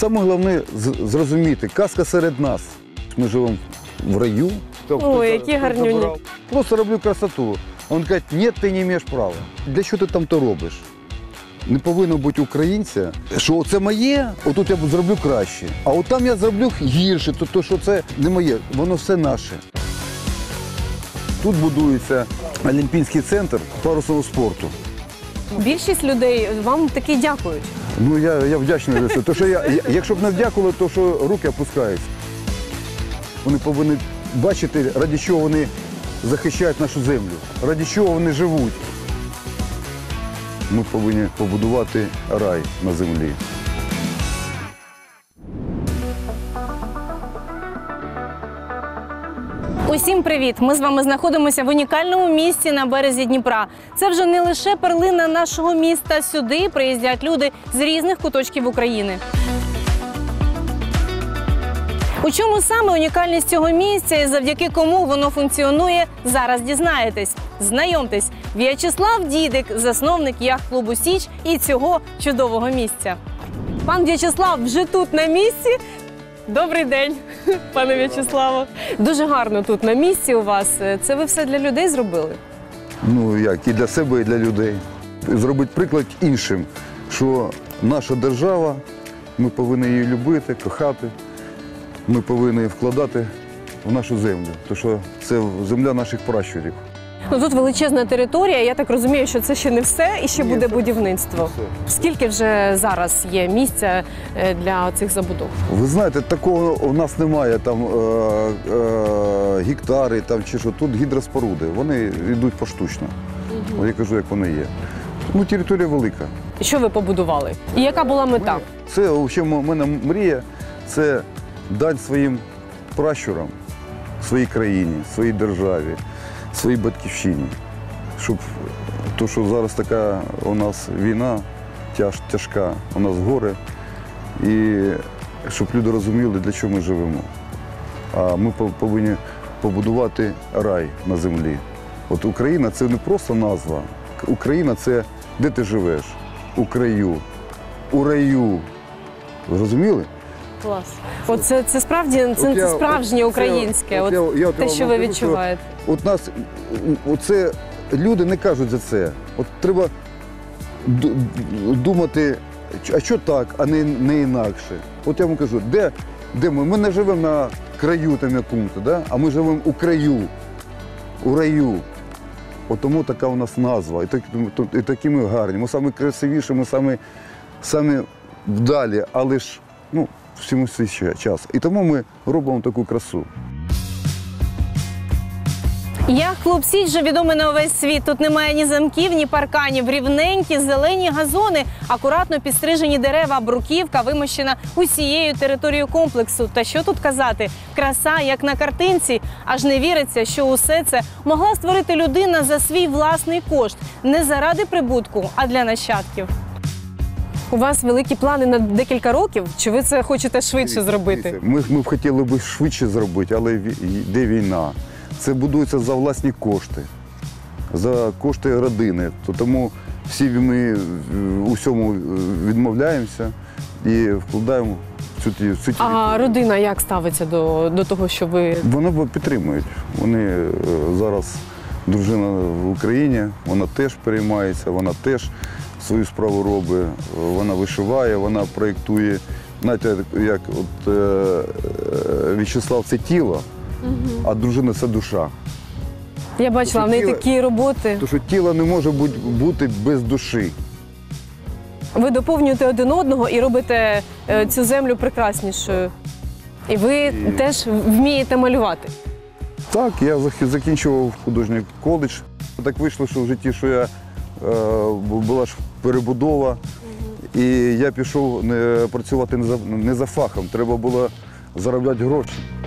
Саме головне зрозуміти, казка серед нас. Ми живемо в раю. Ой, які гарнюні. Просто роблю красоту. Він каже, ні, ти не маєш права. Для чого ти там то робиш? Не повинно бути українця, що це моє, отут я зроблю краще. А от там я зроблю гірше, то що це не моє, воно все наше. Тут будується Олімпійський центр парусного спорту. Більшість людей вам таки дякують. Ну, я вдячний за це. То, що якщо б не вдякували, то що руки опускаються. Вони повинні бачити, ради чого вони захищають нашу землю, ради чого вони живуть. Ми повинні побудувати рай на землі. Усім привіт! Ми з вами знаходимося в унікальному місці на березі Дніпра. Це вже не лише перлина нашого міста. Сюди приїздять люди з різних куточків України. У чому саме унікальність цього місця і завдяки кому воно функціонує, зараз дізнаєтесь. Знайомтесь, В'ячеслав Дідик, засновник яхт-клубу «Січ» і цього чудового місця. Пан В'ячеслав вже тут на місці. Добрий день, пане В'ячеславе. Дуже гарно тут на місці у вас. Це ви все для людей зробили? Ну як, і для себе, і для людей. Зробити приклад іншим, що наша держава, ми повинні її любити, кохати. Ми повинні вкладати в нашу землю, тому що це земля наших пращурів. Ну, тут величезна територія, я так розумію, що це ще не все і ще буде це будівництво. все. Скільки вже зараз є місця для цих забудов? Ви знаєте, такого у нас немає, там гектари там, чи що, тут гідроспоруди, вони йдуть поштучно. Я кажу, як вони є. Ну, територія велика. Що ви побудували? І яка була мета? Це, взагалі, у мене мрія, це дань своїм пращурам, своїй країні, своїй державі, своїй батьківщині. Щоб, то, що зараз така у нас війна тяжка, у нас горе, і щоб люди розуміли, для чого ми живемо. А ми повинні побудувати рай на землі. От Україна – це не просто назва. Україна – це де ти живеш? У краю, у раю. Ви розуміли? Клас. От це справді це справжнє українське, те, що ви відчуваєте. От нас, оце люди не кажуть за це. От треба думати, а що так, а не інакше. От я вам кажу, де ми? Ми не живемо на краю там якому-то, да? А ми живемо у краю, у раю. От тому така у нас назва. І такі ми гарні. Ми самі красивіші, ми самі вдалі, але ж, ну, всьому свій час. І тому ми робимо таку красу. Яхт-клуб «Січ» вже відомий на увесь світ. Тут немає ні замків, ні парканів. Рівненькі, зелені газони, акуратно підстрижені дерева, бруківка вимощена усією територією комплексу. Та що тут казати? Краса, як на картинці. Аж не віриться, що усе це могла створити людина за свій власний кошт. Не заради прибутку, а для нащадків. У вас великі плани на декілька років? Чи ви це хочете швидше зробити? Ми б хотіли б швидше зробити, але йде війна. Це будується за власні кошти, за кошти родини. Тому всі ми у всьому відмовляємося і вкладаємо в цю територію. А родина як ставиться до того, що ви… Вони підтримують. Вони зараз, дружина в Україні, вона теж переймається, вона теж свою справу робить, вона вишиває, вона проєктує. Знаєте, як от, В'ячеслав – це тіло, а дружина – це душа. Я бачила, в неї такі роботи. Тому що тіло не може бути без душі. Ви доповнюєте один одного і робите цю землю прекраснішою. І ви теж вмієте малювати. Так, я закінчував художній коледж. Так вийшло, що в житті, що я була ж перебудова, і я пішов працювати не за фахом, треба було заробляти гроші.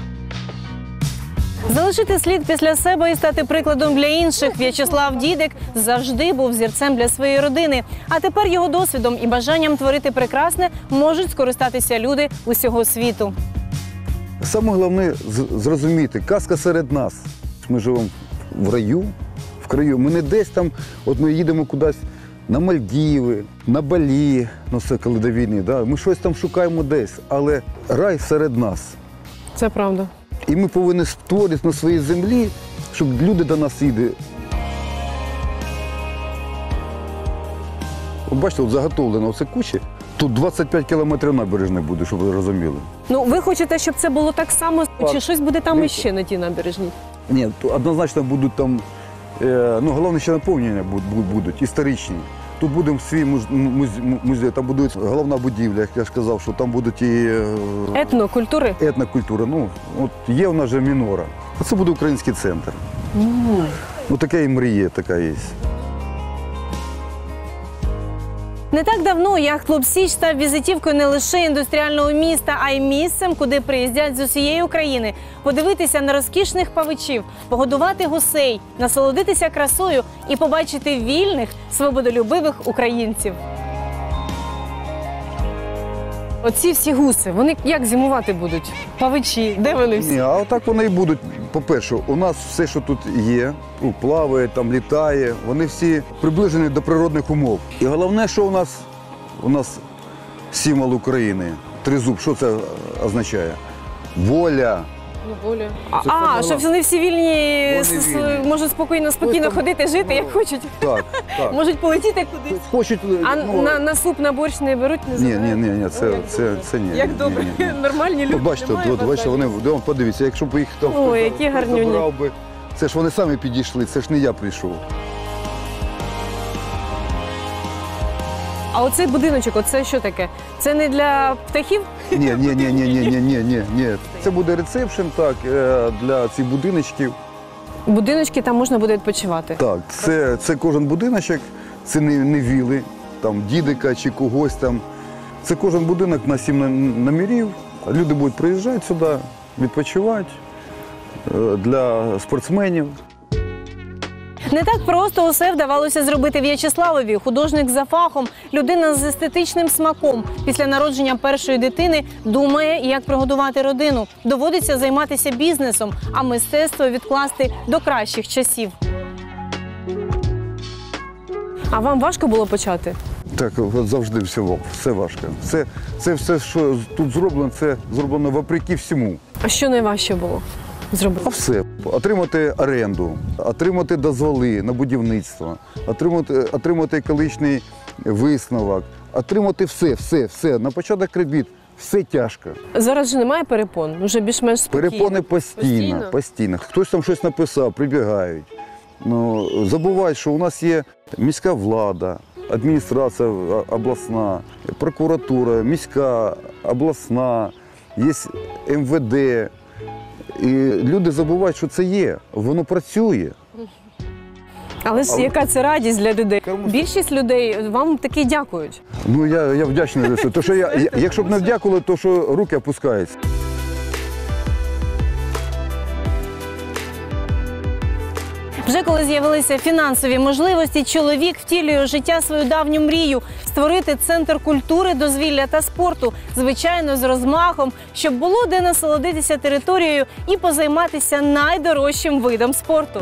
Залишити слід після себе і стати прикладом для інших В'ячеслав Дідик завжди був зірцем для своєї родини. А тепер його досвідом і бажанням творити прекрасне можуть скористатися люди усього світу. Саме головне зрозуміти, казка серед нас. Ми живемо в раю, в краю. Ми не десь там, от ми їдемо кудись на Мальдіви, на Балі, ну це коли до війни, да? Ми щось там шукаємо десь, але рай серед нас. Це правда. І ми повинні створити на своїй землі, щоб люди до нас їде. От бачите, от заготовлено оце кучі. Тут 25 кілометрів набережної буде, щоб ви розуміли. Ну, ви хочете, щоб це було так само, чи щось буде там Дивіться. іще на тій набережній? Ні, то однозначно будуть там, ну головне ще наповнення будуть, історичні. Тут буде свій музей, там буде головна будівля, як я ж казав, що там будуть і Етнокультури? етнокультура. Ну, от є в нас же Мінора. А це буде український центр. Ну, така і мрія така є. Не так давно яхт-клуб «Січ» став візитівкою не лише індустріального міста, а й місцем, куди приїздять з усієї України подивитися на розкішних павичів, погодувати гусей, насолодитися красою і побачити вільних, свободолюбивих українців. Оці всі гуси, вони як зимувати будуть? Павичі, де вони всі? Ні, а отак вони і будуть. По-перше, у нас все, що тут є, плаває, там літає, вони всі приближені до природних умов. І головне, що у нас символ України. Тризуб, що це означає? Воля. Воля. Це саме Щоб вони всі вільні, Вони вільні. можуть спокійно там- ходити, жити, як хочуть. Так, так. Можуть полетіти кудись. Хочуть, А ну, на суп, на борщ не беруть, не ні, забирають? ні, це ні. Як ні, добре, ні, ні. нормальні люди. От бачите, немає бачите, бажання. вони, подивіться, якщо б їх там Ой, хтось які гарнюні. забрав би, це ж вони самі підійшли, це ж не я прийшов. А оцей будиночок, оце що таке? Це не для птахів? Ні. Це буде ресепшн, так, для цих будиночків. Будиночки, там можна буде відпочивати. Так, це кожен будиночок, це не віли, там дідика чи когось там. Це кожен будинок на 7 номерів. Люди будуть приїжджати сюди, відпочивати для спортсменів. Не так просто усе вдавалося зробити В'ячеславові. Художник за фахом, людина з естетичним смаком. Після народження першої дитини думає, як прогодувати родину. Доводиться займатися бізнесом, а мистецтво відкласти до кращих часів. А вам важко було почати? Так, от завжди все важко. Це все, що тут зроблено, це зроблено вопреки всьому. А що найважче було зробити? А все. Отримати оренду, отримати дозволи на будівництво, отримати екологічний висновок, отримати все. На початок кредит. Все тяжко. Зараз же немає перепон, вже більш-менш спокійно. Перепони постійно. Хтось там щось написав, прибігають. Ну, забувають, що у нас є міська влада, адміністрація обласна, прокуратура, міська, обласна, є МВД. І люди забувають, що це є, воно працює. Але ж яка це радість для людей? Більшість людей вам таки дякують. Ну, я вдячний за це. То, що якщо б не вдякували, то що руки опускаються. Вже коли з'явилися фінансові можливості, чоловік втілює у життя свою давню мрію – створити центр культури, дозвілля та спорту, звичайно, з розмахом, щоб було де насолодитися територією і позайматися найдорожчим видом спорту.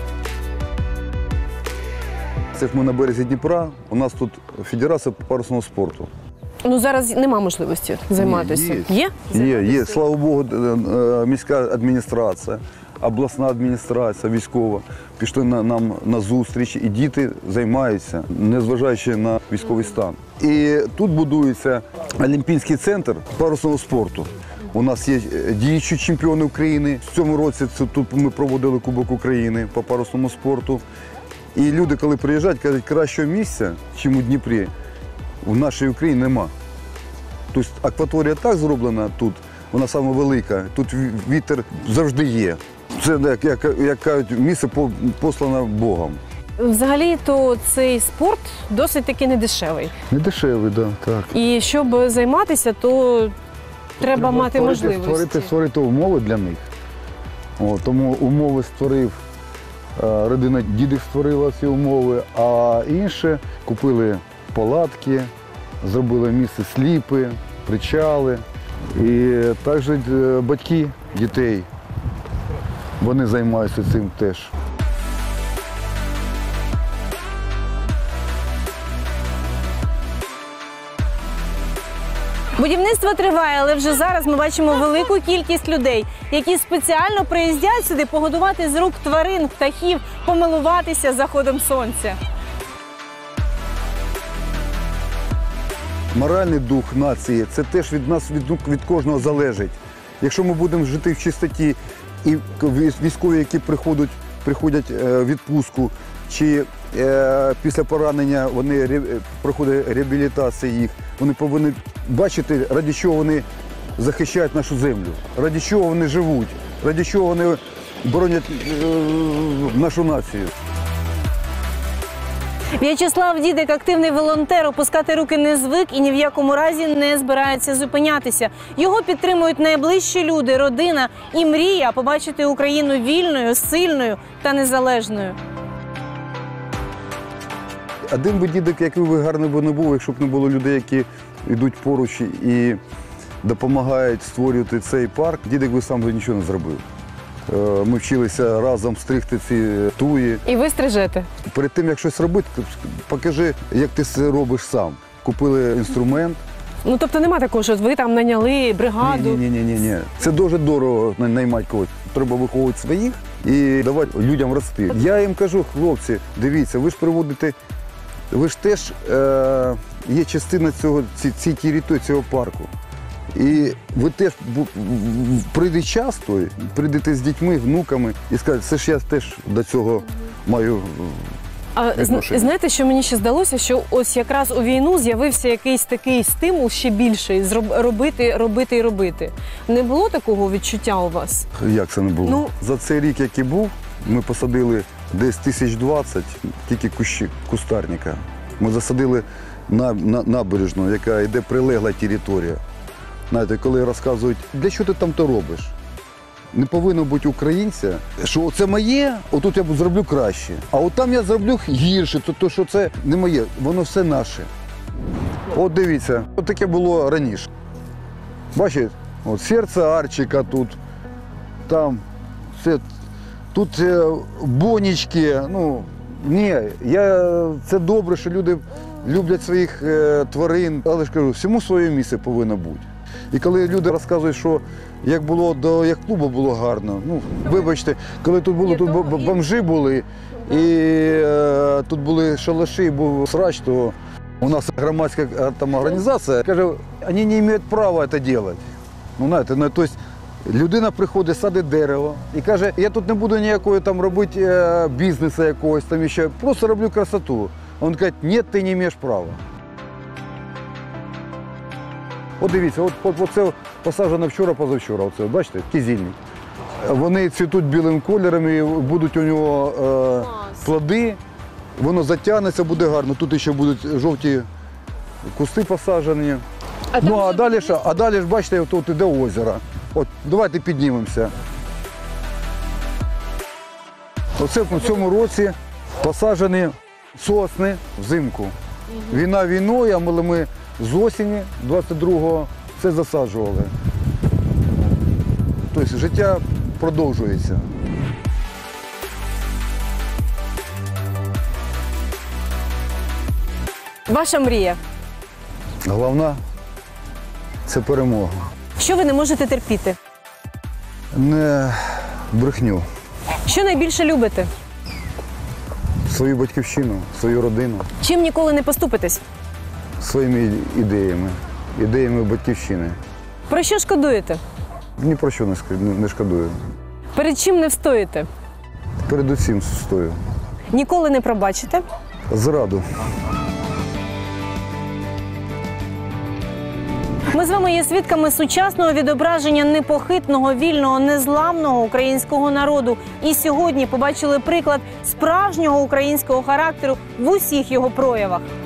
Це ж ми на березі Дніпра, у нас тут федерація парусного спорту. Ну, зараз нема можливості займатися. Є. Слава Богу, міська адміністрація, обласна адміністрація, військова пішли нам на зустріч, і діти займаються, незважаючи на військовий стан. І тут будується Олімпійський центр парусного спорту. У нас є діючі чемпіони України. В цьому році тут ми проводили Кубок України по парусному спорту. І люди, коли приїжджають, кажуть, кращого місця, ніж у Дніпрі, в нашій Україні нема. Тобто акваторія так зроблена тут, вона саме велика, тут вітер завжди є. Це, як кажуть, місце послане Богом. Взагалі-то цей спорт досить таки недешевий. Не дешевий, так. І щоб займатися, то треба мати можливості. Створити умови для них. Тому умови створив, родина Дідик створила ці умови, а інші купили палатки, зробили місце сліпи, причали. І також батьки дітей, вони займаються цим теж. Будівництво триває, але вже зараз ми бачимо велику кількість людей, які спеціально приїздять сюди погодувати з рук тварин, птахів, помилуватися заходом сонця. Моральний дух нації – це теж від нас, від кожного залежить. Якщо ми будемо жити в чистоті, і військові, які приходять в відпустку, чи після поранення вони проходять реабілітацію їх, вони повинні бачити, ради чого вони захищають нашу землю, ради чого вони живуть, ради чого вони боронять нашу націю. В'ячеслав Дідик – активний волонтер, опускати руки не звик і ні в якому разі не збирається зупинятися. Його підтримують найближчі люди, родина і мрія побачити Україну вільною, сильною та незалежною. Один би Дідик, який би гарний би не був, якщо б не було людей, які йдуть поруч і допомагають створювати цей парк, Дідик би сам нічого не зробив. Ми вчилися разом стригти ці туї. І ви стрижете? Перед тим, як щось робити, покажи, як ти це робиш сам. Купили інструмент. Ну, тобто нема такого, що ви там наняли бригаду? Ні. Це дуже дорого наймати когось. Треба виховувати своїх і давати людям рости. Я їм кажу, хлопці, дивіться, ви ж приводите, ви ж теж є частина цієї території, цього парку. І ви теж прийде час, прийдете з дітьми, внуками і скажете, це ж я теж до цього маю відношення. Знаєте, що мені ще здалося, що ось якраз у війну з'явився якийсь такий стимул ще більший робити. Не було такого відчуття у вас? Як це не було? За цей рік, який був, ми посадили десь 1020 тільки кустарника. Ми засадили набережну, яка йде прилегла територія. Знаєте, коли розказують, для чого ти там то робиш? Не повинно бути українця, що це моє, отут я зроблю краще, а от там я зроблю гірше, то що це не моє, воно все наше. От дивіться, от таке було раніше. Бачите, от серце Арчика тут, там, все, тут бонічки, це добре, що люди люблять своїх тварин, але ж кажу, всьому своє місце повинно бути. І коли люди розказують, що як було до яхт-клубу було гарно, вибачте, коли тут бомжі були, і тут були шалаші, був срач, то у нас громадська організація каже, вони не мають права це робити. Тобто людина приходить, садить дерево і каже, я тут не буду ніякої там робити бізнесу якогось, там ще, просто роблю красоту. А він каже, ні, ти не маєш права. От дивіться, оце посаджено вчора-позавчора, бачите, кизильник. Вони цвітуть білим кольором і будуть у нього плоди, воно затягнеться, буде гарно. Тут ще будуть жовті кусти посаджені. А далі ж, бачите, тут іде озеро. От, давайте піднімемося. Оце в цьому році посаджені сосни взимку. Війна війною, але ми з осені 22-го це засаджували. Тобто життя продовжується. Ваша мрія? Головна – це перемога. Що ви не можете терпіти? Не брехню. Що найбільше любите? Свою батьківщину, свою родину. Чим ніколи не поступитесь? Своїми ідеями батьківщини. Про що шкодуєте? Ні про що не шкодую. Перед чим не встоїте? Перед усім стою. Ніколи не пробачите? Зраду. Ми з вами є свідками сучасного відображення непохитного, вільного, незламного українського народу. І сьогодні побачили приклад справжнього українського характеру в усіх його проявах.